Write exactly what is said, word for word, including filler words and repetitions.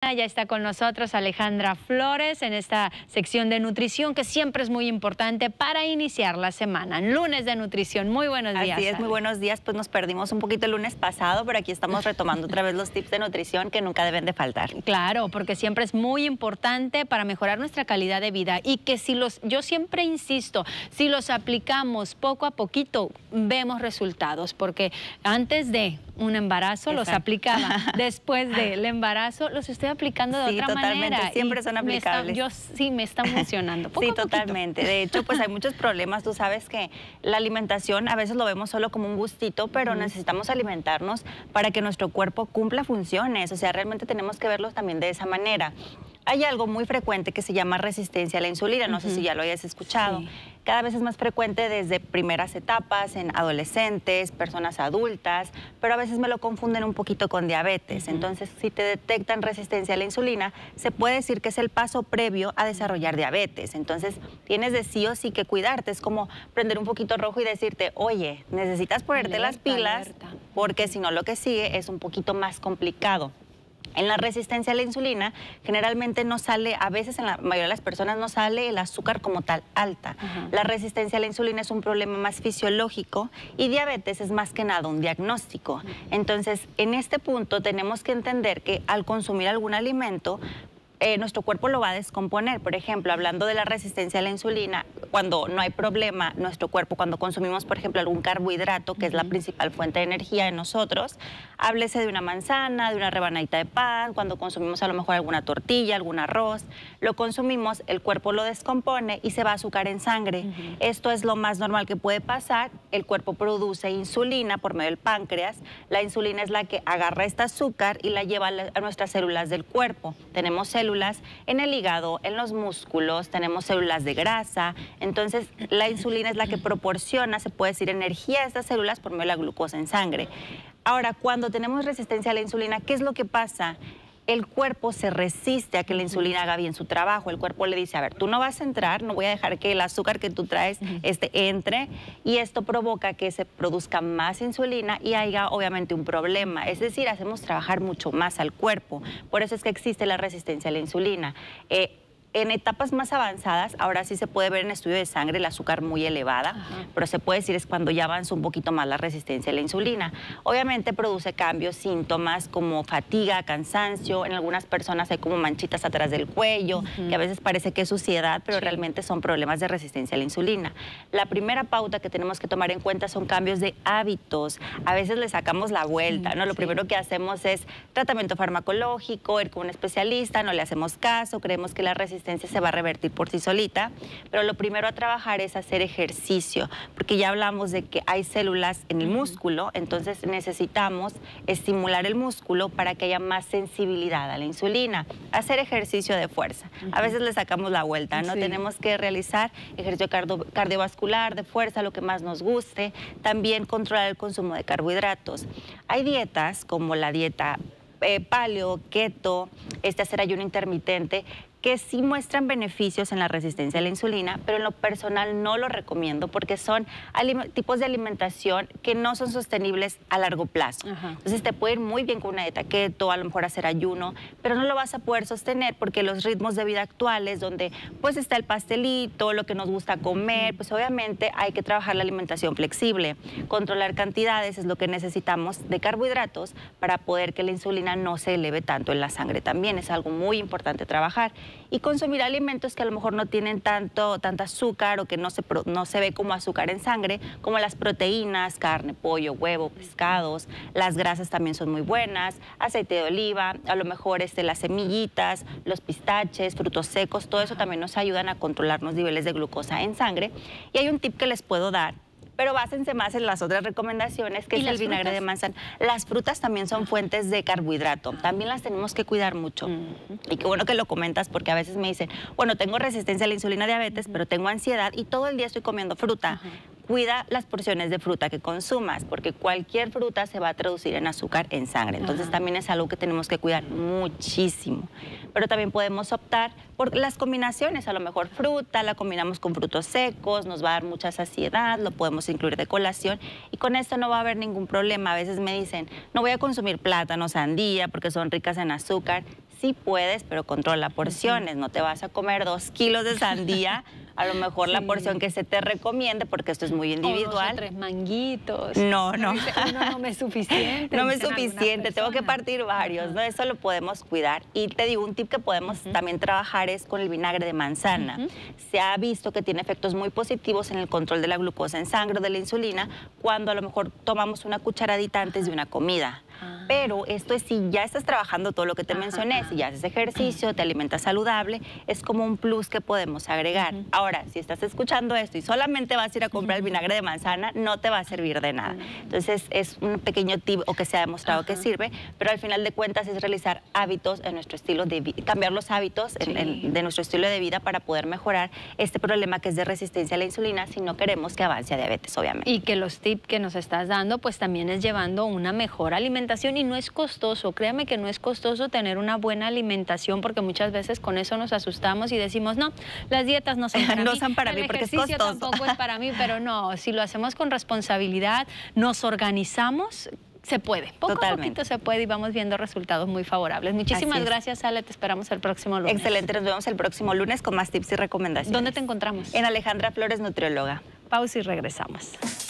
bienvenida. Ya está con nosotros Alejandra Flores en esta sección de nutrición que siempre es muy importante para iniciar la semana. Lunes de nutrición. Muy buenos días. Así es, Ale. muy buenos días. Pues nos perdimos un poquito el lunes pasado, pero aquí estamos retomando otra vez los tips de nutrición que nunca deben de faltar. Claro, porque siempre es muy importante para mejorar nuestra calidad de vida y que si los, yo siempre insisto, si los aplicamos poco a poquito, vemos resultados, porque antes de un embarazo Exacto. los aplicaba, después del embarazo los estoy aplicando de sí, otra totalmente. manera. Siempre son aplicables. Está, yo sí me está funcionando. Poco sí, a totalmente. De hecho, pues hay muchos problemas. Tú sabes que la alimentación a veces lo vemos solo como un gustito, pero uh-huh. necesitamos alimentarnos para que nuestro cuerpo cumpla funciones. O sea, realmente tenemos que verlos también de esa manera. Hay algo muy frecuente que se llama resistencia a la insulina, no uh-huh. sé si ya lo hayas escuchado. Sí. Cada vez es más frecuente desde primeras etapas, en adolescentes, personas adultas, pero a veces me lo confunden un poquito con diabetes. Uh-huh. Entonces, si te detectan resistencia a la insulina, se puede decir que es el paso previo a desarrollar diabetes. Entonces, tienes de sí o sí que cuidarte. Es como prender un poquito rojo y decirte, oye, necesitas ponerte alerta, las pilas, alerta. porque si no lo que sigue es un poquito más complicado. En la resistencia a la insulina, generalmente no sale, a veces en la mayoría de las personas no sale el azúcar como tal alta. Uh-huh. La resistencia a la insulina es un problema más fisiológico y diabetes es más que nada un diagnóstico. Uh-huh. Entonces, en este punto tenemos que entender que al consumir algún alimento, Eh, nuestro cuerpo lo va a descomponer. Por ejemplo, hablando de la resistencia a la insulina, cuando no hay problema, nuestro cuerpo, cuando consumimos, por ejemplo, algún carbohidrato, que uh-huh. es la principal fuente de energía en nosotros, háblese de una manzana, de una rebanadita de pan, cuando consumimos a lo mejor alguna tortilla, algún arroz, lo consumimos, el cuerpo lo descompone y se va a azúcar en sangre. Uh-huh. Esto es lo más normal que puede pasar. El cuerpo produce insulina por medio del páncreas. La insulina es la que agarra este azúcar y la lleva a nuestras células del cuerpo. Tenemos células en el hígado, en los músculos, tenemos células de grasa. Entonces, la insulina es la que proporciona, se puede decir, energía a estas células por medio de la glucosa en sangre. Ahora, cuando tenemos resistencia a la insulina, ¿qué es lo que pasa? El cuerpo se resiste a que la insulina haga bien su trabajo. El cuerpo le dice, a ver, tú no vas a entrar, no voy a dejar que el azúcar que tú traes uh-huh. este, entre, y esto provoca que se produzca más insulina y haya obviamente un problema. Es decir, hacemos trabajar mucho más al cuerpo. Por eso es que existe la resistencia a la insulina. Eh, En etapas más avanzadas, ahora sí se puede ver en estudio de sangre el azúcar muy elevada, Ajá. pero se puede decir es cuando ya avanza un poquito más la resistencia a la insulina. Obviamente produce cambios, síntomas como fatiga, cansancio, en algunas personas hay como manchitas atrás del cuello, uh-huh. que a veces parece que es suciedad, pero sí. realmente son problemas de resistencia a la insulina. La primera pauta que tenemos que tomar en cuenta son cambios de hábitos. A veces le sacamos la vuelta, ¿no? Lo sí. primero que hacemos es tratamiento farmacológico, ir con un especialista, no le hacemos caso, creemos que la resistencia se va a revertir por sí solita, pero lo primero a trabajar es hacer ejercicio, porque ya hablamos de que hay células en el músculo, entonces necesitamos estimular el músculo para que haya más sensibilidad a la insulina. Hacer ejercicio de fuerza. A veces le sacamos la vuelta, ¿no? Sí. Tenemos que realizar ejercicio cardio, cardiovascular, de fuerza, lo que más nos guste, también controlar el consumo de carbohidratos. Hay dietas como la dieta eh, paleo, keto, este hacer ayuno intermitente, que sí muestran beneficios en la resistencia a la insulina, pero en lo personal no lo recomiendo porque son tipos de alimentación que no son sostenibles a largo plazo. Ajá. Entonces te puede ir muy bien con una dieta keto, a lo mejor hacer ayuno, pero no lo vas a poder sostener porque los ritmos de vida actuales, donde pues está el pastelito, lo que nos gusta comer, pues obviamente hay que trabajar la alimentación flexible. Controlar cantidades es lo que necesitamos de carbohidratos para poder que la insulina no se eleve tanto en la sangre también. Es algo muy importante trabajar. Y consumir alimentos que a lo mejor no tienen tanto, tanto azúcar o que no se, no se ve como azúcar en sangre, como las proteínas, carne, pollo, huevo, pescados. Las grasas también son muy buenas, aceite de oliva, a lo mejor este, las semillitas, los pistaches, frutos secos, todo eso también nos ayudan a controlar los niveles de glucosa en sangre. Y hay un tip que les puedo dar, pero básense más en las otras recomendaciones, que es el vinagre de manzana. Las frutas también son fuentes de carbohidrato, también las tenemos que cuidar mucho. Uh-huh. Y qué bueno que lo comentas, porque a veces me dicen, bueno, tengo resistencia a la insulina, diabetes, uh-huh. pero tengo ansiedad y todo el día estoy comiendo fruta. Uh-huh. Cuida las porciones de fruta que consumas, porque cualquier fruta se va a traducir en azúcar en sangre. Entonces Ajá. también es algo que tenemos que cuidar muchísimo. Pero también podemos optar por las combinaciones. A lo mejor fruta, la combinamos con frutos secos, nos va a dar mucha saciedad, lo podemos incluir de colación y con esto no va a haber ningún problema. A veces me dicen, no voy a consumir plátano, sandía, porque son ricas en azúcar. sí puedes, pero controla porciones. Uh-huh. No te vas a comer dos kilos de sandía. A lo mejor sí. la porción que se te recomiende, porque esto es muy individual. O dos o tres manguitos. No, no. Dice, uno no me es suficiente. No me es suficiente, tengo que partir varios, uh-huh. ¿no? Eso lo podemos cuidar. Y te digo, un tip que podemos uh-huh. también trabajar es con el vinagre de manzana. Uh-huh. Se ha visto que tiene efectos muy positivos en el control de la glucosa en sangre o de la insulina cuando a lo mejor tomamos una cucharadita antes de una comida. Ah. Pero esto es si ya estás trabajando todo lo que te ajá, mencioné, ajá. si ya haces ejercicio, te alimentas saludable, es como un plus que podemos agregar. Uh-huh. Ahora, si estás escuchando esto y solamente vas a ir a comprar uh-huh. el vinagre de manzana, no te va a servir de nada. Uh-huh. Entonces, es un pequeño tip o que se ha demostrado uh-huh. que sirve, pero al final de cuentas es realizar hábitos en nuestro estilo de vida, cambiar los hábitos sí. en, en, de nuestro estilo de vida para poder mejorar este problema que es de resistencia a la insulina si no queremos que avance a diabetes, obviamente. Y que los tips que nos estás dando, pues también es llevando una mejor alimentación. Y no es costoso, créame que no es costoso tener una buena alimentación, porque muchas veces con eso nos asustamos y decimos, no, las dietas no son para no mí, son para mí porque es costoso. El ejercicio tampoco es para mí, pero no, si lo hacemos con responsabilidad, nos organizamos, se puede, poco Totalmente. a poquito se puede y vamos viendo resultados muy favorables. Muchísimas gracias, Ale, te esperamos el próximo lunes. Excelente, nos vemos el próximo lunes con más tips y recomendaciones. ¿Dónde te encontramos? En Alejandra Flores, nutrióloga. Pausa y regresamos.